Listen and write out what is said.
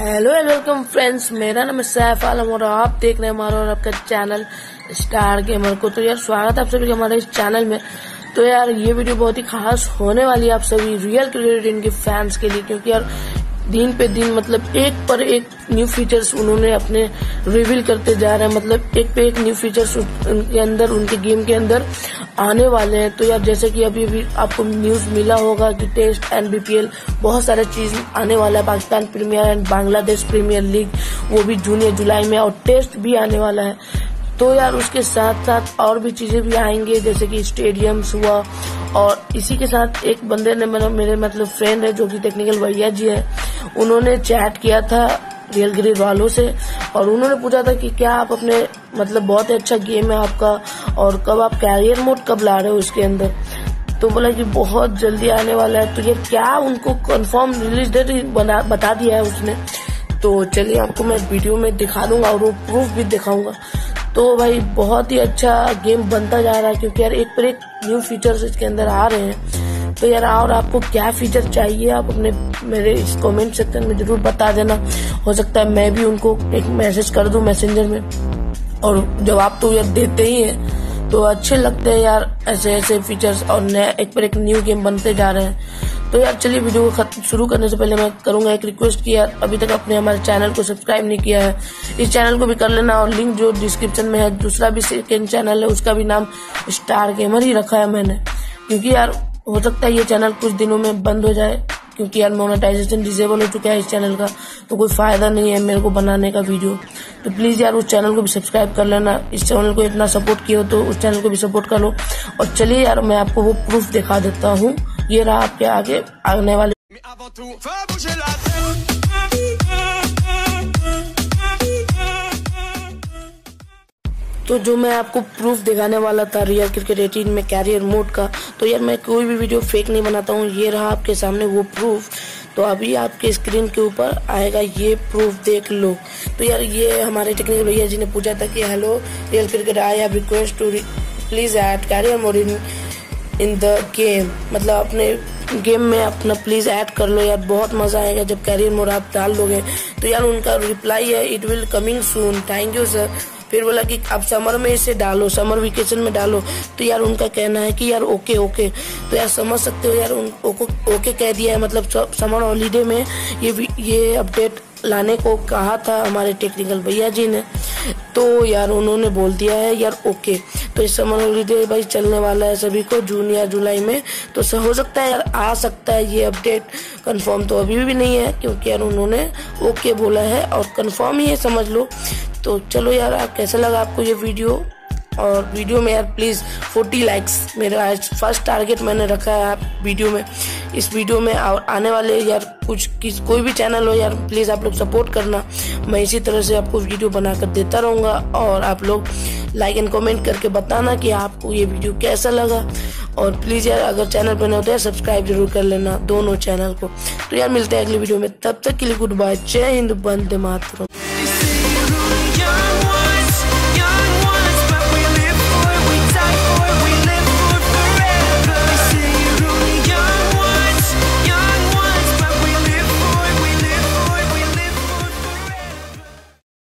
Hello and welcome friends, मेरा नाम है सैफ आलम और आप देख रहे हैं हमारा और आपका चैनल स्टार गेमर को। तो यार स्वागत है आप सभी हमारे इस चैनल में। तो यार ये वीडियो बहुत ही खास होने वाली है आप सभी रियल क्रिकेट इनके फैंस के लिए, क्योंकि यार दिन पे दिन मतलब एक पर एक न्यू फीचर्स उन्होंने अपने रिवील करते जा रहे हैं। मतलब एक पे एक न्यू फीचर्स उनके अंदर, उनके गेम के अंदर आने वाले हैं। तो यार जैसे कि अभी भी आपको न्यूज मिला होगा कि टेस्ट एंड बीपीएल बहुत सारा चीज आने वाला है। Pakistan Premier and Bangladesh Premier League वो भी जून या जुलाई में, और टेस्ट भी आने वाला है। तो यार उसके साथ साथ और भी चीजें भी आएंगे, जैसे कि स्टेडियम्स हुआ। और इसी के साथ एक बंदे ने मेरे मतलब फ्रेंड है जो कि टेक्निकल भैया जी है, उन्होंने चैट किया था रियल ग्रिड वालों से और उन्होंने पूछा था कि क्या आप अपने मतलब बहुत ही अच्छा गेम है आपका और कब आप कैरियर मोड कब ला रहे हो इसके अंदर। तो बोला कि बहुत जल्दी आने वाला है। तो ये क्या उनको कंफर्म रिलीज डेट बता दिया है उसने। तो चलिए आपको मैं वीडियो में दिखा दूंगा और वो प्रूफ भी दिखाऊंगा। तो भाई बहुत ही अच्छा गेम बनता जा रहा है, क्योंकि यार एक पर एक न्यू फीचर्स इसके अंदर आ रहे हैं। तो यार और आपको क्या फीचर चाहिए आप अपने मेरे इस कमेंट सेक्शन में जरूर बता देना। हो सकता है मैं भी उनको एक मैसेज कर दूं मैसेंजर में, और जवाब तो यार देते ही है। तो अच्छे लगते हैं यार ऐसे ऐसे फीचर्स, और नया एक पर एक न्यू गेम बनते जा रहे हैं। तो यार चलिए वीडियो को शुरू करने से पहले मैं करूंगा एक रिक्वेस्ट कि यार अभी तक आपने हमारे चैनल को सब्सक्राइब नहीं किया है, इस चैनल को भी कर लेना। और लिंक जो डिस्क्रिप्शन में है, दूसरा भी सेकंड चैनल है उसका भी नाम स्टार गेमर ही रखा है मैंने, क्योंकि यार हो सकता है ये चैनल कुछ दिनों में बंद हो जाए, क्योंकि यार मोनेटाइजेशन डिसेबल हो चुका है इस चैनल का। तो कोई फायदा नहीं है मेरे को बनाने का वीडियो। तो प्लीज यार उस चैनल को भी सब्सक्राइब कर लेना। इस चैनल को इतना सपोर्ट किया हो तो उस चैनल को भी सपोर्ट कर लो। और चलिए यार मैं आपको वो प्रूफ दिखा देता हूँ। ये रहा आपके आगे आने वाले। तो जो मैं आपको प्रूफ दिखाने वाला था रियल क्रिकेट 18 में कैरियर मोड का, तो यार मैं कोई भी वीडियो फेक नहीं बनाता हूँ। ये रहा आपके सामने वो प्रूफ। तो अभी आपके स्क्रीन के ऊपर आएगा, ये प्रूफ देख लो। तो यार ये हमारे टेक्निकल भैया जी ने पूछा था कि hello Real Cricket, I have request to please add career mode in the game. मतलब अपने गेम में अपना प्लीज ऐड कर लो यार, बहुत मजा आएगा जब कैरियर मोड आप डाल लोगे। तो यार उनका रिप्लाई है it will coming soon, thank you sir. फिर बोला कि आप समर में इसे डालो, समर वेकेशन में डालो। तो यार उनका कहना है कि यार ओके ओके। तो यार समझ सकते हो यार ओके कह दिया है, मतलब समर हॉलीडे में ये अपडेट लाने को कहा था हमारे टेक्निकल भैया जी ने। तो यार उन्होंने बोल दिया है यार ओके। तो इस समर हॉलीडे भाई चलने वाला है सभी को जून या जुलाई में। तो हो सकता है यार आ सकता है ये अपडेट, कंफर्म तो अभी भी नहीं है, क्योंकि यार उन्होंने ओके बोला है और कंफर्म ही है समझ लो। तो चलो यार आप कैसा लगा आपको ये वीडियो, और वीडियो में यार प्लीज 40 लाइक्स मेरा आज फर्स्ट टारगेट मैंने रखा है आप वीडियो में। इस वीडियो में और आने वाले यार कोई भी चैनल हो यार प्लीज आप लोग सपोर्ट करना। मैं इसी तरह से आपको वीडियो बनाकर देता रहूंगा, और आप लोग लाइक एंड कमेंट करके बताना कि आपको ये वीडियो कैसा लगा। और प्लीज यार अगर चैनल पर नए हो तो यार सब्सक्राइब जरूर कर लेना दोनों चैनल को। तो यार मिलते हैं अगली वीडियो में, तब तक के लिए गुड बाय, जय हिंद, वंदे मातरम।